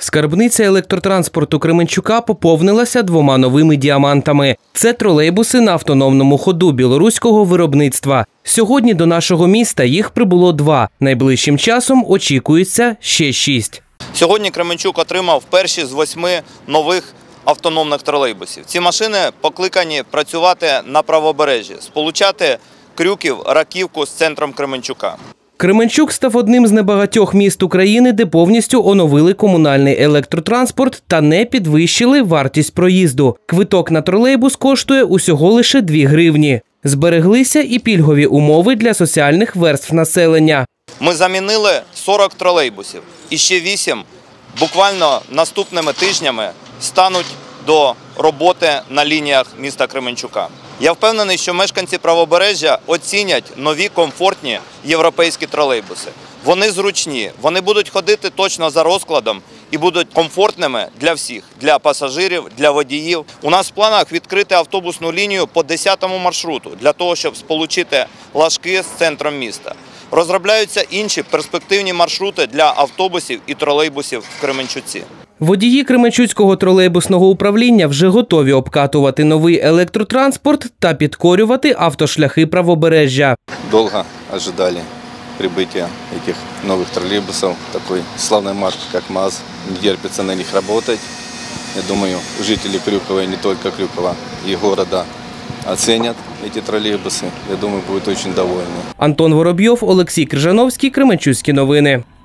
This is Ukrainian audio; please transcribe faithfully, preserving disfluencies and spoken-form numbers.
Скарбниця електротранспорту Кременчука поповнилася двома новими діамантами. Це тролейбуси на автономному ходу білоруського виробництва. Сьогодні до нашого міста їх прибуло два. Найближчим часом очікується ще шість. Сьогодні Кременчук отримав перші з восьми нових автономних тролейбусів. Ці машини покликані працювати на правобережжі, сполучати Крюків, Раківку з центром Кременчука. Кременчук став одним з небагатьох міст України, де повністю оновили комунальний електротранспорт та не підвищили вартість проїзду. Квиток на тролейбус коштує усього лише дві гривні. Збереглися і пільгові умови для соціальних верств населення. Ми замінили сорок тролейбусів і ще вісім буквально наступними тижнями стануть до роботи на лініях міста Кременчука. Я впевнений, що мешканці правобережжя оцінять нові комфортні європейські тролейбуси. Вони зручні, вони будуть ходити точно за розкладом і будуть комфортними для всіх, для пасажирів, для водіїв. У нас в планах відкрити автобусну лінію по десятому маршруту, для того, щоб сполучити Лашки з центром міста. Розробляються інші перспективні маршрути для автобусів і тролейбусів в Кременчуці. Водії Кременчуцького тролейбусного управління вже готові обкатувати новий електротранспорт та підкорювати автошляхи правобережжя. Довго очікували прибуття цих нових тролейбусів, такої славної марки, як МАЗ. Не терпиться на них працювати. Я думаю, жителі Крюкова, і не тільки Крюкова, і міста оценят ці тролейбуси. Я думаю, будуть дуже довольні. Антон Воробйов, Олексій Крижановський, Кременчуцькі новини.